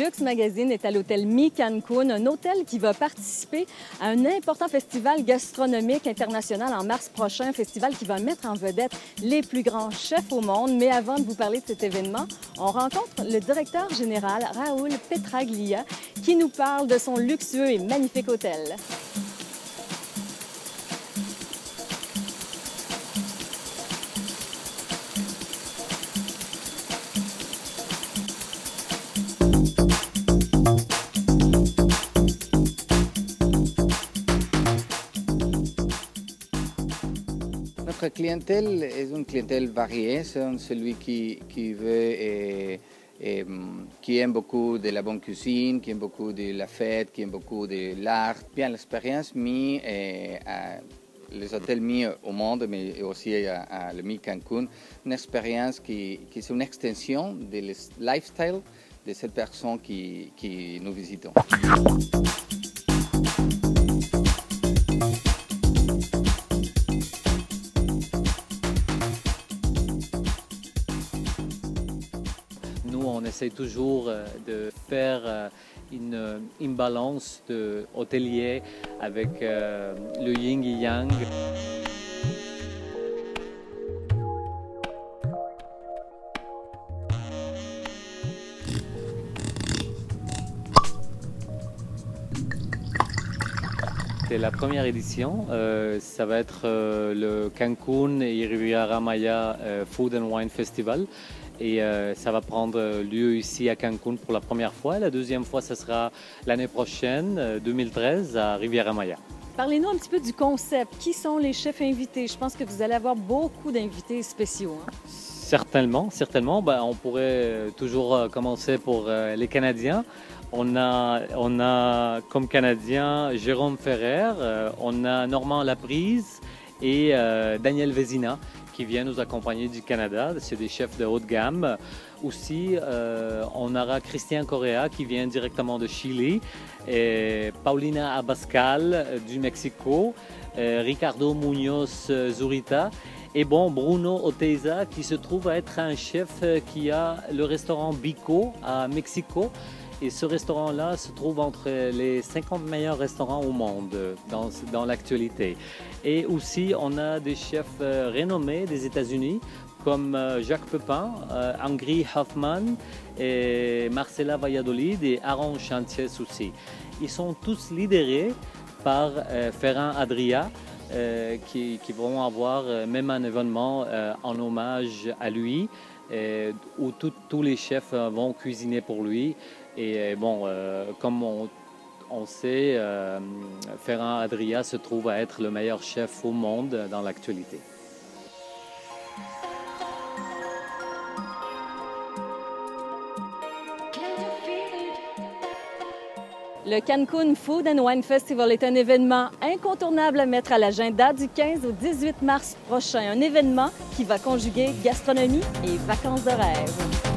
Luxe Magazine est à l'hôtel Mi Cancun, un hôtel qui va participer à un important festival gastronomique international en mars prochain, un festival qui va mettre en vedette les plus grands chefs au monde. Mais avant de vous parler de cet événement, on rencontre le directeur général Raoul Petraglia qui nous parle de son luxueux et magnifique hôtel. Notre clientèle est une clientèle variée, c'est celui qui veut qui aime beaucoup de la bonne cuisine, qui aime beaucoup de la fête, qui aime beaucoup de l'art. Bien, l'expérience Mi, les hôtels Mi au monde, mais aussi à le Mi Cancun, une expérience qui est une extension du lifestyle de cette personne qui nous visitons. Nous, on essaie toujours de faire une balance de hôtelier avec le yin et yang. C'est la première édition, ça va être le Cancun et Riviera Maya Food and Wine Festival. Et ça va prendre lieu ici à Cancun pour la première fois. La deuxième fois, ce sera l'année prochaine, 2013, à Riviera Maya. Parlez-nous un petit peu du concept. Qui sont les chefs invités? Je pense que vous allez avoir beaucoup d'invités spéciaux. Hein? Certainement. On pourrait toujours commencer pour les Canadiens. On a comme Canadien Jérôme Ferrer, on a Normand Laprise et Daniel Vézina, qui vient nous accompagner du Canada. C'est des chefs de haute gamme. Aussi, on aura Christian Correa qui vient directement de Chili, et Paulina Abascal du Mexico, Ricardo Munoz Zurita et Bruno Oteiza qui se trouve à être un chef qui a le restaurant Bico à Mexico. Et ce restaurant-là se trouve entre les 50 meilleurs restaurants au monde dans l'actualité. Et aussi, on a des chefs renommés des États-Unis comme Jacques Pepin, Angry Hoffman, et Marcela Valladolid et Aaron Chantier aussi. Ils sont tous lidérés par Ferran Adrià, qui vont avoir même un événement en hommage à lui, où tous les chefs vont cuisiner pour lui. Et comme on sait, Ferran Adrià se trouve à être le meilleur chef au monde dans l'actualité. Le Cancun Food and Wine Festival est un événement incontournable à mettre à l'agenda du 15 au 18 mars prochain. Un événement qui va conjuguer gastronomie et vacances de rêve.